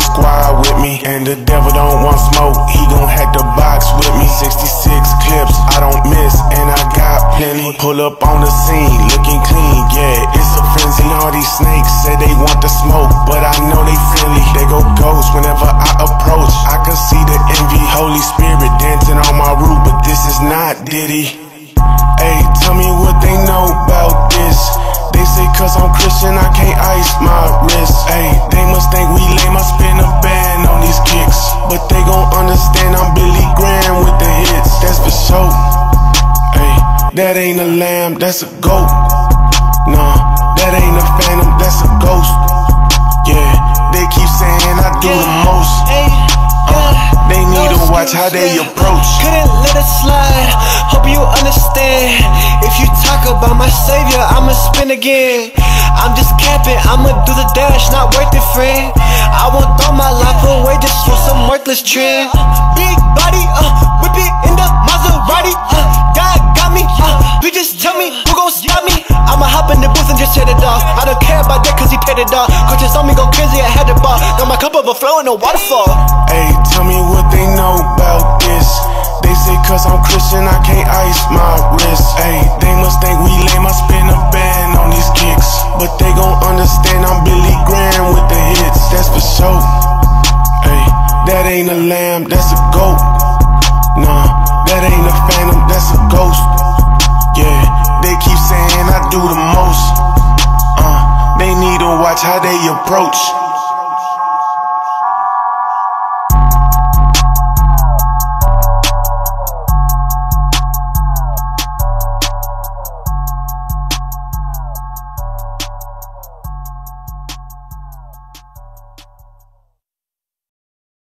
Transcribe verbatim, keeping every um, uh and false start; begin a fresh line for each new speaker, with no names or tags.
squad with me, and the devil don't want smoke, he gon' have to box with me. Sixty-six clips, I don't miss, and I got plenty. Pull up on the scene, looking clean, yeah, it's a frenzy. All these snakes say they want the smoke, but I know they friendly. They go ghost whenever I approach, I can see the envy. Holy Spirit dancing on my roof, but this is not Diddy. Hey, tell me what they know about this. They say cause I'm Christian I can't ice my wrist. Hey, they must think we lame, I spin a band on these kicks, but they gon' understand I'm Billy Graham with the hits, that's for sure. Hey, that ain't a lamb, that's a goat. Nah, that ain't a phantom, that's a ghost. Yeah, they keep saying I do the most. Uh, they need to watch how they approach.
Couldn't let it slide, hope you understand. If you talk about my savior, I'ma spin again. I'm just capping, I'ma do the dash, not worth it, friend. I won't throw my life away just for some worthless trend. Big body, uh, whip it in the Maserati, uh, God got me, uh, please just tell me who gon' stop me. I'ma hop in the booth and just hit it off. I don't care about that cause he paid it off. Cortez on me go crazy, I had the ball. Got my cup overflowing, no waterfall.
Hey, tell me what they know about this. They say cause I'm Christian I can't ice my wrist. Hey, they must think we lame, I spin a band on these kicks, but they gon' understand I'm Billy Graham with the hits, that's for sure. Hey, that ain't a lamb, that's a goat. Nah, that ain't a phantom, that's a ghost. Yeah, they keep saying I do the most. Uh, they need to watch how they approach.